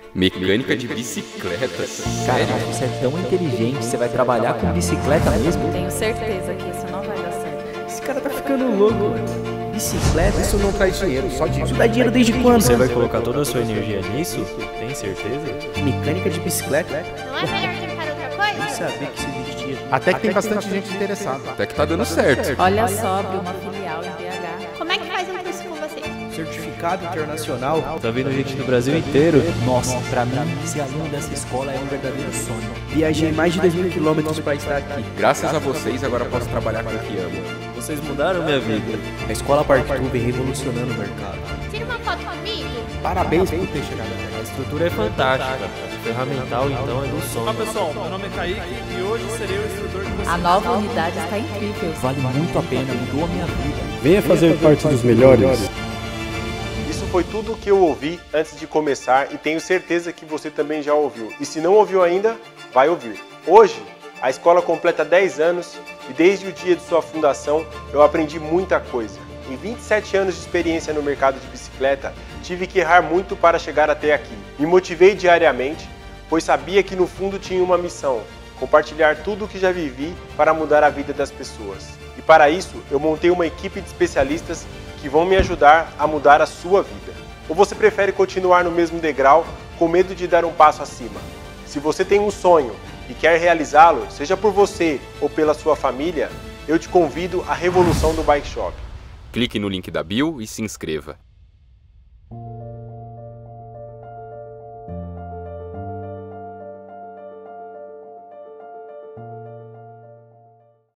Mecânica de bicicletas? Cara, Sério? você é tão inteligente, você vai trabalhar com bicicleta mesmo? Tenho certeza que isso não vai dar certo. Esse cara tá ficando louco, mano. Bicicleta? Isso não traz dinheiro, só Isso disso. dá dinheiro desde quando? Você vai colocar toda a sua energia nisso? Tem certeza? Mecânica de bicicleta? Não é melhor tentar outra coisa? Nem sabia que isso existia. Até que tem bastante gente interessada. Até que tá dando certo. Olha só, abriu uma filial em BH. Como é que faz um curso com você? Certificado internacional? Tá vendo gente do Brasil inteiro? Nossa, pra mim, ser aluno dessa escola é um verdadeiro sonho. Viajei mais de 2.000 quilômetros pra estar aqui. Graças a vocês, agora posso trabalhar com o que amo. Vocês mudaram minha vida. A escola Parkour vem revolucionando o mercado. Tira uma foto comigo? Parabéns por ter chegado até A lá. estrutura é fantástica. O ferramental, então, é do sonho. Olá pessoal, meu nome é Kaique e hoje serei o instrutor de vocês. A nova unidade está incrível. Vale muito a pena, mudou a minha vida. Venha fazer parte dos melhores. Isso foi tudo o que eu ouvi antes de começar e tenho certeza que você também já ouviu. E se não ouviu ainda, vai ouvir. Hoje, a escola completa 10 anos e desde o dia de sua fundação eu aprendi muita coisa. Em 27 anos de experiência no mercado de bicicleta, tive que errar muito para chegar até aqui. Me motivei diariamente, pois sabia que no fundo tinha uma missão: compartilhar tudo o que já vivi para mudar a vida das pessoas. E para isso, eu montei uma equipe de especialistas que vão me ajudar a mudar a sua vida. Ou você prefere continuar no mesmo degrau com medo de dar um passo acima? Se você tem um sonho e quer realizá-lo, seja por você ou pela sua família, eu te convido à revolução do Bike Shop. Clique no link da bio e se inscreva.